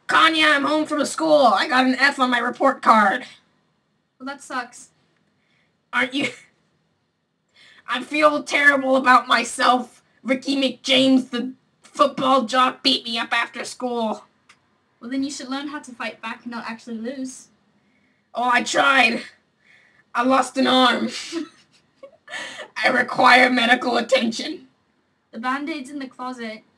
Kanya, I'm home from school. I got an F on my report card. Well, that sucks. Aren't you? I feel terrible about myself. Ricky McJames, the football jock, beat me up after school. Well, then you should learn how to fight back and not actually lose. Oh, I tried. I lost an arm. I require medical attention. The Band-Aid's in the closet.